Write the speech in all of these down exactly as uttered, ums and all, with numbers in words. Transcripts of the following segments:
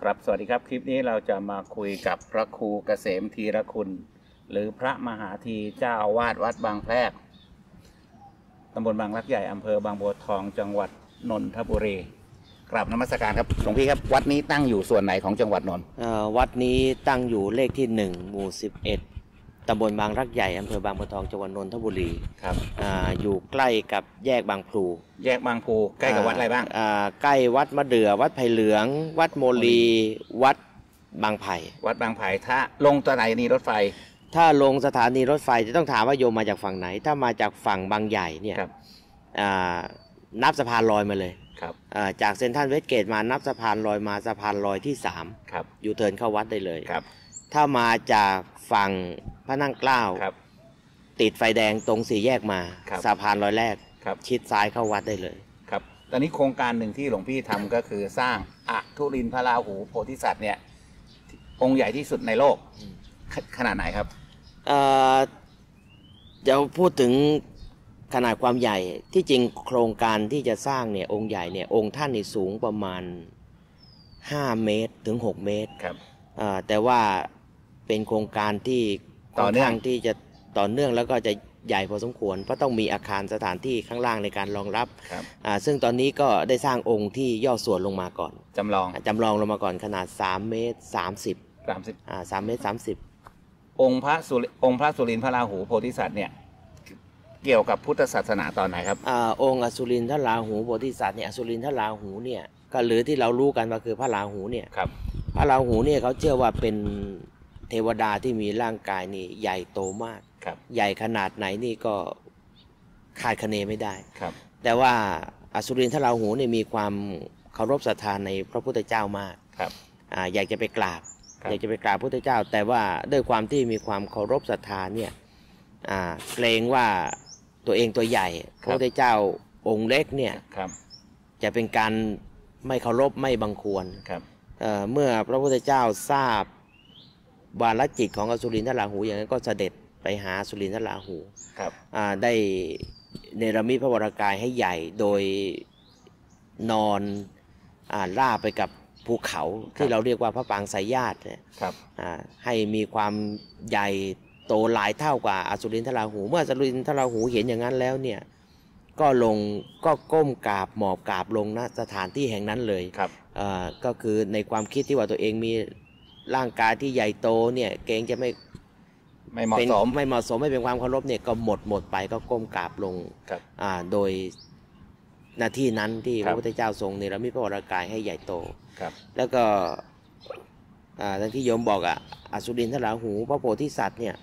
ครับสวัสดีครับคลิปนี้เราจะมาคุยกับพระครูเกษมธีรคุณหรือพระมหาธีเจ้าอาวาสวัดบางแพรกตำบลบางรักใหญ่อำเภอบางบัวทองจังหวัดนนทบุรีกราบนมัสการครับหลวงพี่ครับวัดนี้ตั้งอยู่ส่วนไหนของจังหวัดนนท์วัดนี้ตั้งอยู่เลขที่หนึ่งหมู่สิบเอ็ดตำบลบางรักใหญ่อำเภอบางบัวทองจังหวัดนนทบุรีครับอ, อยู่ใกล้กับแยกบางพลูแยกบางพลูใกล้กับวัดอะไรบ้างใกล้วัดมะเดื่อวัดไผ่เหลืองวัดโมลีวัดบางไผ่วัดบางไผ่ถ้าลงสถานีรถไฟถ้าลงสถานีรถไฟจะต้องถามว่าโยมมาจากฝั่งไหนถ้ามาจากฝั่งบางใหญ่เนี่ยนับสะพานลอยมาเลยจากเซ็นทรัลเวสเกตมานับสะพานลอยมาสะพานลอยที่สามอยู่เทิร์นเข้าวัดได้เลยถ้ามาจากฝั่งพระนั่งเกล้าติดไฟแดงตรงสี่แยกมาสะพานลอยแรกชิดซ้ายเข้าวัดได้เลยครับตอนนี้โครงการหนึ่งที่หลวงพี่ทำก็คือสร้างอทุรินทร์พระราหูโพธิสัตว์เนี่ยองค์ใหญ่ที่สุดในโลกขนาดไหนครับเอ่อเดี๋ยวพูดถึงขนาดความใหญ่ที่จริงโครงการที่จะสร้างเนี่ยองค์ใหญ่เนี่ยองค์ท่านนี่สูงประมาณห้าเมตรถึงหกเมตรครับแต่ว่าเป็นโครงการที่ต่อเนื่องที่จะต่อเนื่องแล้วก็จะใหญ่พอสมควรเพราะต้องมีอาคารสถานที่ข้างล่างในการรองรับซึ่งตอนนี้ก็ได้สร้างองค์ที่ย่อส่วนลงมาก่อนจำลองจำลองลงมาก่อนขนาดสามเมตรสามสิบสามสิบอ่าสามเมตรสามสิบองค์พระสุองค์พระสุรินทร์พระราหูโพธิสัตว์เนี่ยเกี่ยวกับพุทธศาสนาตอนไหนครับอ่าองค์อสุรินทราหูโพธิสัตว์เนี่ยอสุรินทราหูเนี่ยก็หรือที่เรารู้กันว่าคือพระราหูเนี่ยครับพระราหูเนี่ยเขาเชื่อว่าเป็นเทวดาที่มีร่างกายนี่ใหญ่โตมากครับใหญ่ขนาดไหนนี่ก็คาดคะเนไม่ได้ครับแต่ว่าอสุรินทราหูเนี่ยมีความเคารพศรัทธาในพระพุทธเจ้ามากครับอ่าอยากจะไปกราบอยากจะไปกราบพระพุทธเจ้าแต่ว่าด้วยความที่มีความเคารพศรัทธาเนี่ยอ่าเกรงว่าตัวเองตัวใหญ่พระพุทธเจ้าองค์เล็กเนี่ยจะเป็นการไม่เคารพไม่บังควรเอ่อเมื่อพระพุทธเจ้าทราบวาลจิตของอสุรินทราหูอย่างนั้นก็เสด็จไปหาอสุรินทราหูได้เนรมิตพระวรากายให้ใหญ่โดยนอนอ่าราบไปกับภูเขาที่เราเรียกว่าพระปางสายญาติให้มีความใหญ่โตหลายเท่ากว่าอสุรินทราหูเมื่ออสุรินทราหูเห็นอย่างนั้นแล้วเนี่ยก็ลงก็ก้มกราบหมอบกราบลงณสถานที่แห่งนั้นเลยก็คือในความคิดที่ว่าตัวเองมีร่างกายที่ใหญ่โตเนี่ยเกรงจะไม่ไม่เหมาะสมไม่เหมาะสมไม่เป็นความเคารพเนี่ยก็หมดหมดไปก็ก้มกราบลงโดยหน้าที่นั้นที่พระพุทธเจ้าทรงเนรมิตพระวรากายให้ใหญ่โตแล้วก็ทั้งที่โยมบอกอ่ะอสุรินทราหูพระโพธิสัตว์เนี่ย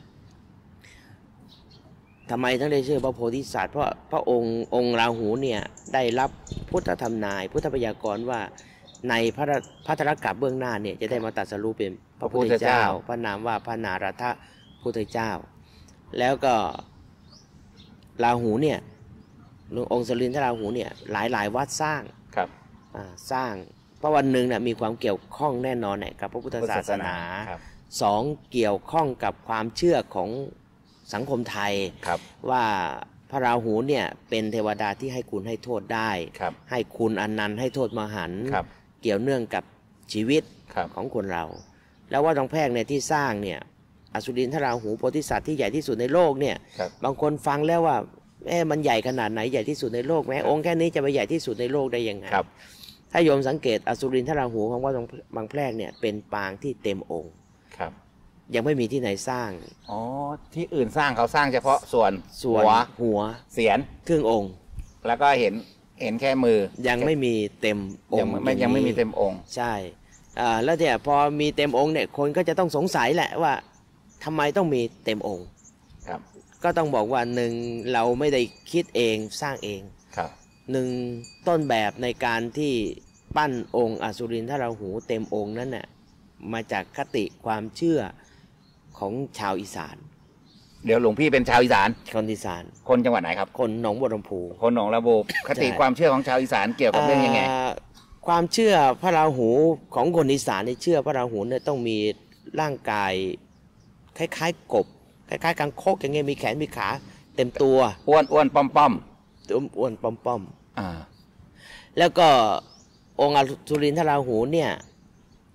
ทำไมทั้งได้ชื่อพระโพธิสัตว์เพราะพระองค์องค์ราหูเนี่ยได้รับพุทธธรรมนายพุทธพยากรณ์ว่าในพระพัทธกัปเบื้องหน้าเนี่ยจะได้มาตรัสรู้เป็นพระพุทธเจ้าพระนามว่าพระนารถพุทธเจ้าแล้วก็ราหูเนี่ยองค์อสุรินทราหูเนี่ยหลายหลายวัดสร้างครับสร้างเพราะวันหนึ่งเนี่ยมีความเกี่ยวข้องแน่นอนเนี่ยกับพระพุทธศาสนาสองเกี่ยวข้องกับความเชื่อของสังคมไทยว่าพระราหูเนี่ยเป็นเทวดาที่ให้คุณให้โทษได้ให้คุณอนันต์ให้โทษมหันต์เกี่ยวเนื่องกับชีวิตของคนเราแล้วว่าตรงแพรกเนี่ยที่สร้างเนี่ยอสุรินทราหูโพธิสัตว์ที่ใหญ่ที่สุดในโลกเนี่ยบางคนฟังแล้วว่าเอ๊ะมันใหญ่ขนาดไหนใหญ่ที่สุดในโลกแม้องค์แค่นี้จะไปใหญ่ที่สุดในโลกได้ยังไงถ้าโยมสังเกตอสุรินทราหูของวัดบางแพรกเนี่ยเป็นปางที่เต็มองค์ยังไม่มีที่ไหนสร้างอ๋อที่อื่นสร้างเขาสร้างเฉพาะส่วนส่วนหัวเสียรครึ่งองค์แล้วก็เห็นเห็นแค่มือยังไม่มีเต็มองค์ยังยังไม่มีเต็มองค์ใช่อ่าแล้วเนี่ยพอมีเต็มองค์เนี่ยคนก็จะต้องสงสัยแหละว่าทำไมต้องมีเต็มองค์ครับก็ต้องบอกว่าหนึ่งเราไม่ได้คิดเองสร้างเองครับหนึ่งต้นแบบในการที่ปั้นองค์อสุรินทราหูเต็มองค์นั้นน่ะมาจากคติความเชื่อของชาวอีสานเดี๋ยวหลวงพี่เป็นชาวอีสานคนอีสานคนจังหวัดไหนครับคนหนองบัวลำพูคนหนองบัวลำพูคติความเชื่อของชาวอีสานเกี่ยวกับเรื่องยังไงความเชื่อพระราหูของคนอีสานเนี่ยเชื่อพระราหูเนี่ยต้องมีร่างกายคล้ายๆกบคล้ายๆกังคกอย่างเงี้ยมีแขนมีขาเต็มตัวอ้วนอ้วนป้อมป้อมตัวอ้วนป้อมป้อมอ่าแล้วก็องค์อสุรินทราหูเนี่ย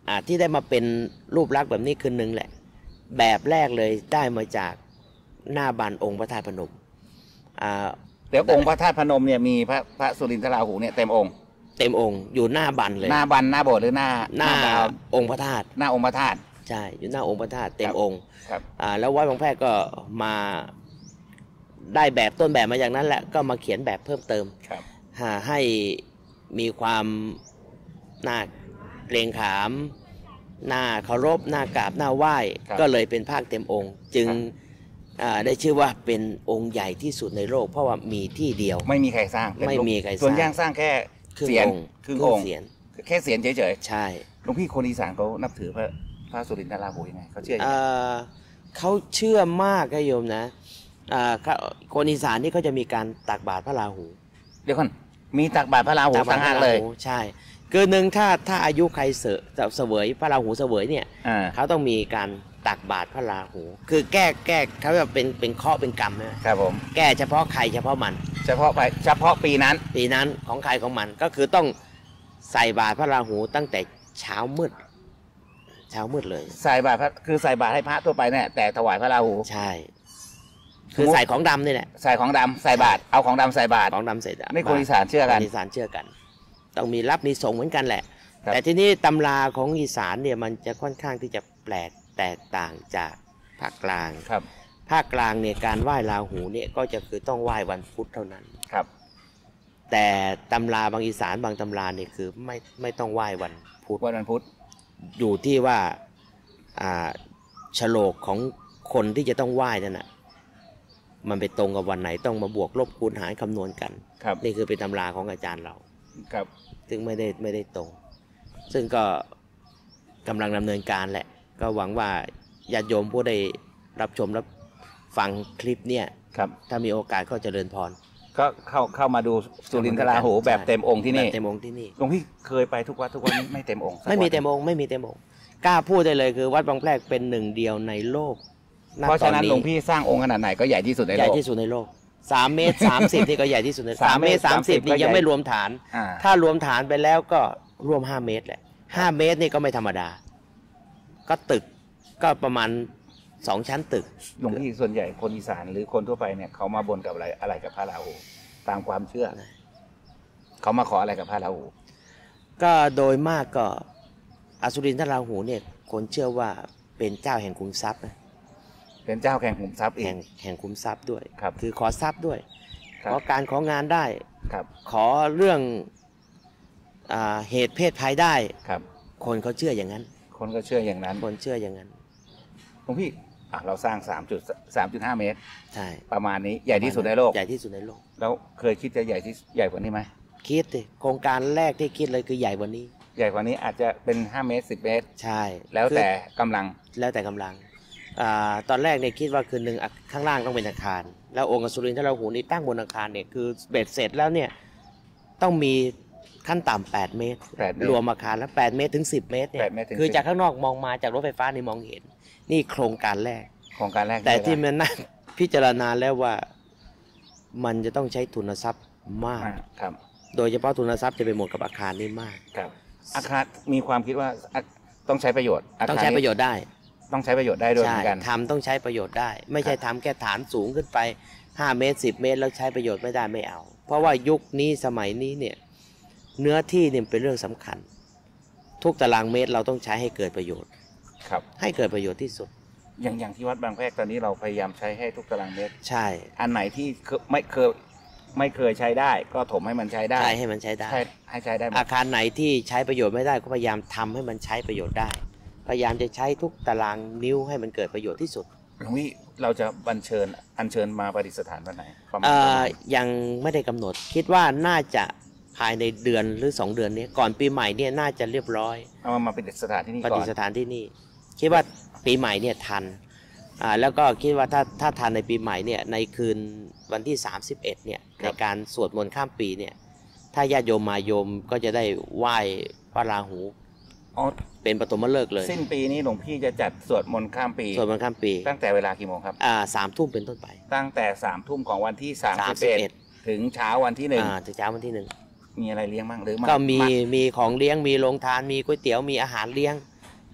อ่าที่ได้มาเป็นรูปลักษณ์แบบนี้คือหนึ่งแหละแบบแรกเลยได้มาจากหน้าบันองค์พระธาตุพนมอ่าเดี๋ยวองค์พระธาตุพนมเนี่ยมีพระพระสุรินทราหูเนี่ยเต็มองค์เต็มองค์อยู่หน้าบันเลยหน้าบันหน้าโบสถ์หรือหน้าหน้าองค์พระธาตุหน้าองค์พระธาตุใช่อยู่หน้าองค์พระธาตุเต็มองค์ครับอ่าแล้ววัดบางแพรกก็มาได้แบบต้นแบบมาอย่างนั้นแหละก็มาเขียนแบบเพิ่มเติมครับให้มีความน่าเกรงขามน่าเคารพน่ากราบน่าไหว้ก็เลยเป็นภาคเต็มองค์จึงได้ชื่อว่าเป็นองค์ใหญ่ที่สุดในโลกเพราะว่ามีที่เดียวไม่มีใครสร้างไม่มีใครสร้างส่วนย่างสร้างแค่เสียนครึ่งองค์แค่เสียนเฉยๆใช่หลวงพี่คนอีสานเขานับถือพระพระสุรินทราหูยังไงเขาเชื่อยังไงเขาเชื่อมากนะโยมนะคนอีสานนี่เขาจะมีการตักบาตรพระราหูเดี๋ยวก่อนมีตักบาตรพระราหูต่างหากเลยใช่คือหนึ่งถ้าถ้าอายุใครเสจะเสวยพระราหูเสวยเนี่ยเขาต้องมีการตักบาตรพระราหูคือแก้แก้เขาแบบเป็นเป็นเคราะห์เป็นกรรมนะครับผมแก้เฉพาะใครเฉพาะมันเฉพาะไปเฉพาะปีนั้นปีนั้นของใครของมันก็คือต้องใส่บาตรพระราหูตั้งแต่เช้ามืดเช้ามืดเลยใส่บาตรคือใส่บาตรให้พระทั่วไปเนี่ยแต่ถวายพระราหูใช่คือใส่ของดำนี่แหละใส่ของดำใส่บาตรเอาของดำใส่บาตรของดำใส่บาตรนี่คนอีสานเชื่อกันคนอีสานเชื่อกันต้องมีรับมีส่งเหมือนกันแหละแต่ที่นี่ตำราของอีสานเนี่ยมันจะค่อนข้างที่จะแปลกแตกต่างจากภาคกลางครับภาคกลางเนี่ยการไหว้ราหูเนี่ยก็จะคือต้องไหว้วันพุธเท่านั้นครับแต่ตำราบางอีสานบางตำราเนี่ยคือไม่ไม่ต้องไหว้วันพุธวันพุธอยู่ที่ว่าอ่าฉลกของคนที่จะต้องไหว้นั่นน่ะมันไปตรงกับวันไหนต้องมาบวกลบคูณหารคำนวณกันนี่คือเป็นตำราของอาจารย์เราครับซึ่งไม่ได้ไม่ได้ตรงซึ่งก็กำลังดำเนินการแหละก็หวังว่าญาติโยมผู้ได้รับชมรับฟังคลิปเนี่ยถ้ามีโอกาสก็เจริญพรก็เข้าเข้ามาดูสุรินทราหูแบบเต็มองค์ที่นี่เต็มองค์ที่นี่หลวงพี่เคยไปทุกวัดทุกวันนี้ไม่เต็มองค์ไม่มีเต็มองค์ไม่มีเต็มองค์กล้าพูดได้เลยคือวัดบางแพรกเป็นหนึ่งเดียวในโลกเพราะฉะนั้นหลวงพี่สร้างองค์ขนาดไหนก็ใหญ่ที่สุดในโลกใหญ่ที่สุดในโลกสามเมตรสามสิบนี่ก็ใหญ่ที่สุดในสามเมตรสามสิบนี่ยังไม่รวมฐานถ้ารวมฐานไปแล้วก็รวมห้าเมตรแหละห้าเมตรนี่ก็ไม่ธรรมดาก็ตึกก็ประมาณสองชั้นตึกหลวงพี่ส่วนใหญ่คนอีสานหรือคนทั่วไปเนี่ยเขามาบนกับอะไรอะไรกับพระราหูตามความเชื่อเขามาขออะไรกับพระราหูก็โดยมากก็อสุรินทราหูเนี่ยคนเชื่อว่าเป็นเจ้าแห่งขุมทรัพย์นะเป็นเจ้าแห่งขุมทรัพย์เองแห่งขุมทรัพย์ด้วยครับคือขอทรัพย์ด้วยขอการของานได้ครับขอเรื่องเหตุเพศภัยได้ครับคนเขาเชื่ออย่างนั้นคนก็เชื่ออย่างนั้นคนเชื่ออย่างนั้นหลวงพี่เราสร้างสามจุดสามจุดห้าเมตรใช่ประมาณนี้ใหญ่ที่สุดในโลกใหญ่ที่สุดในโลกแล้วเคยคิดจะใหญ่ที่ใหญ่กว่านี้ไหมคิดดิโครงการแรกที่คิดเลยคือใหญ่กว่านี้ใหญ่กว่านี้อาจจะเป็นห้าเมตรสิบเมตรใช่แล้วแต่กำลังแล้วแต่กำลังตอนแรกเนี่ยคิดว่าคือหนึ่งข้างล่างต้องเป็นอาคารแล้วองค์อสุรินทราหูนี่ตั้งบนอาคารเนี่ยคือเบ็ดเสร็จแล้วเนี่ยต้องมีขั้นต่ำแปดเมตรรวมอาคารแล้วแปดเมตรถึงสิบเมตรเนี่ยคือจากข้างนอกมองมาจากรถไฟฟ้านี่มองเห็นนี่โครงการแรกโครงการแรกแต่ที่มันน่าพิจารณาแล้วว่ามันจะต้องใช้ทุนทรัพย์มากครับโดยเฉพาะทุนทรัพย์จะไปหมดกับอาคารนี่มากครับอาคารมีความคิดว่าต้องใช้ประโยชน์ต้องใช้ประโยชน์ได้ต้องใช้ประโยชน์ได้ด้วยเหมือนกันทำต้องใช้ประโยชน์ได้ไม่ใช่ทำแค่ฐานสูงขึ้นไปห้าเมตรสิบเมตรแล้วใช้ประโยชน์ไม่ได้ไม่เอาเพราะว่ายุคนี้สมัยนี้เนี่ยเนื้อที่เนี่ยเป็นเรื่องสำคัญทุกตารางเมตรเราต้องใช้ให้เกิดประโยชน์ครับให้เกิดประโยชน์ที่สุดอย่างอย่างที่วัดบางแพรกตอนนี้เราพยายามใช้ให้ทุกตารางเมตรใช่อันไหนที่ไม่เคยไม่เคยใช้ได้ก็ถมให้มันใช้ได้ใช่ให้มันใช้ได้ให้ใช้ได้อาคารไหนที่ใช้ประโยชน์ไม่ได้ก็พยายามทำให้มันใช้ประโยชน์ได้พยายามจะใช้ทุกตารางนิ้วให้มันเกิดประโยชน์ที่สุดหลวงพี่เราจะบัญเชิญอัญเชิญมาประดิษฐานวันไหนยังไม่ได้กำหนดคิดว่าน่าจะภายในเดือนหรือสองเดือนนี้ก่อนปีใหม่เนี่ยน่าจะเรียบร้อยเอามาประดิษฐานที่นี่ก่อนประดิษฐานที่นี่คิดว่าปีใหม่เนี่ยทันอ่าแล้วก็คิดว่าถ้าถ้าทันในปีใหม่เนี่ยในคืนวันที่สามสิบเอ็ดเนี่ยในการสวดมนต์ข้ามปีเนี่ยถ้าญาติโยมมาโยมก็จะได้ไหว้พระราหูเป็นปฐมฤกษ์เลยสิ้นปีนี้หลวงพี่จะจัดสวดมนต์ข้ามปีสวดมนต์ข้ามปีตั้งแต่เวลากี่โมงครับอ่าสามทุ่มเป็นต้นไปตั้งแต่สามทุ่มของวันที่สามสิบเอ็ดถึงเช้าวันที่หนึ่งอ่าถึงเช้าวันที่หนึ่งมีอะไรเลี้ยงบ้างหรือก็มีมีของเลี้ยงมีโรงทานมีก๋วยเตี๋ยวมีอาหารเลี้ยง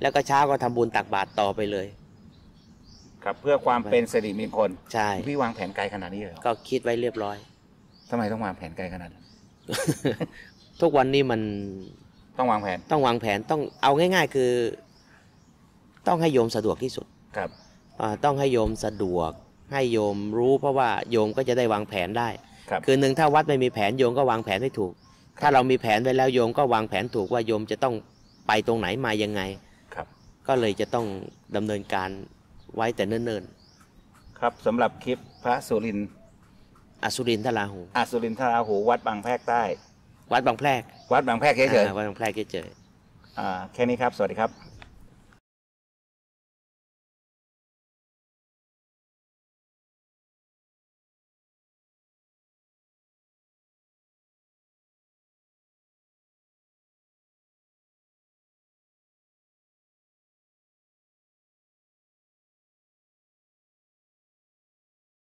แล้วก็เช้าก็ทำบุญตักบาตรต่อไปเลยครับเพื่อความเป็นสิริมงคลใช่พี่วางแผนไกลขนาดนี้เลยเหรอก็คิดไว้เรียบร้อยทำไมต้องวางแผนไกลขนาดนั้นทุกวันนี้มันต้องวางแผนต้องวางแผนต้องเอาง่าย ๆ คือ ต้องให้โยมสะดวกที่สุดครับอ่าต้องให้โยมสะดวก ให้โยมรู้เพราะว่าโยมก็จะได้วางแผนได้ครับคือหนึ่งถ้าวัดไม่มีแผนโยมก็วางแผนให้ถูก ถ้าเรามีแผนไว้แล้วโยมก็วางแผนถูกว่าโยมจะต้องไปตรงไหนมายังไงครับก็เลยจะต้องดำเนินการไว้แต่เนิ่นครับสำหรับคลิปพระสุรินทร์ๆอสุรินทราหูอสุรินทราหูวัดบางแพรกใต้วัดบางแพรกวัดบางแพรกเฉยอ่าวัดบางแพรกเฉยๆอ่าแค่นี้ครับ สวัสดีครับ